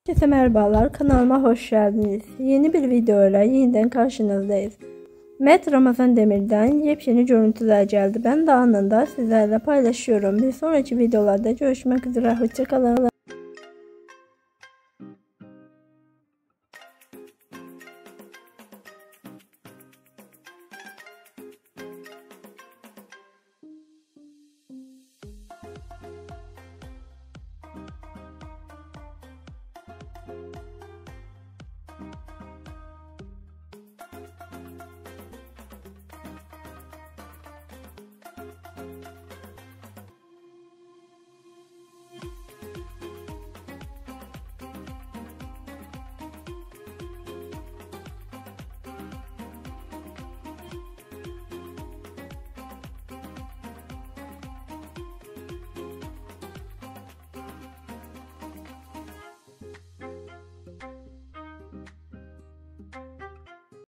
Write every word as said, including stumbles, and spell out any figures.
Herkese merhabalar, kanalıma hoş geldiniz. Yeni bir videoyla yeniden karşınızdayız. Met Ramazan Demir'den yepyeni görüntüler geldi. Ben de anında sizlerle paylaşıyorum. Bir sonraki videolarda görüşmek üzere. Hoşçakalın.